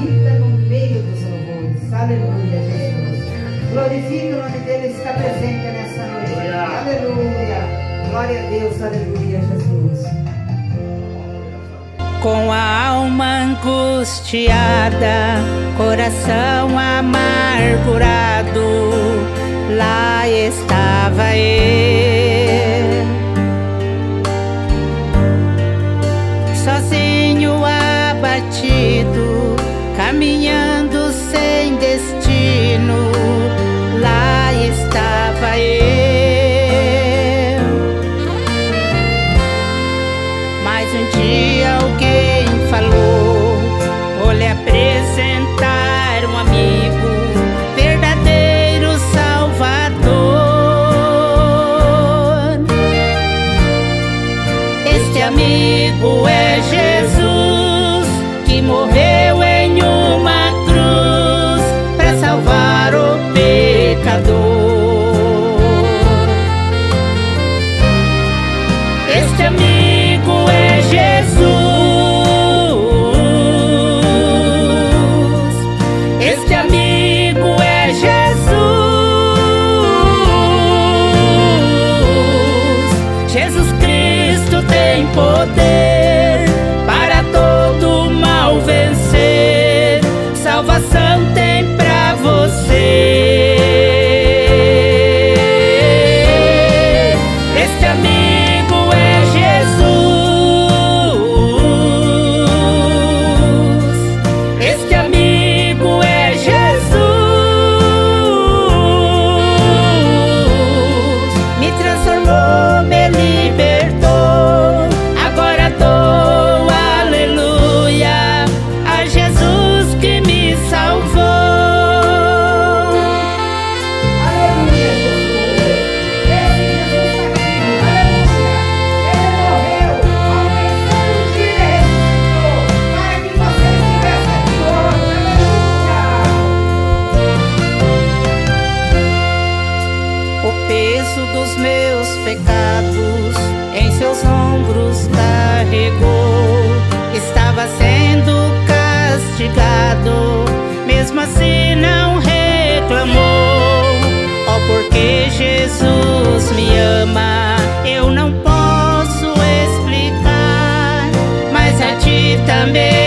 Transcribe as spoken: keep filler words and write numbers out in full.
habita no meio dos louvores. Aleluia, Jesus. Glorifica o nome dele, ele está presente nessa noite. Aleluia. Glória a Deus, aleluia, Jesus. Com a alma angustiada, coração amargurado, lá estava eu, sozinho, abatido, caminhando sem destino, lá estava eu. Mas um dia alguém falou, vou lhe apresentar um amigo, verdadeiro Salvador. Este amigo é Jesus, que morreu em uma cruz para salvar o pecador. Este amigo é Jesus, este amigo é Jesus. Jesus Cristo tem poder para todo mal vencer, salvação tem pra você. Este amigo é Jesus, este amigo é Jesus. Me transformou, me libertou, agora dou aleluia a Jesus que me salvou. Aleluia, Jesus. Esse Jesus está aqui. Aleluia. Ele morreu, ao terceiro dia ressuscitou, para que você estivesse aqui hoje. Aleluia. O peso dos meus pecados em seus ombros carregou, estava sendo castigado, mesmo assim não reclamou. Oh, porque Jesus me ama, eu não posso explicar, mas a ti também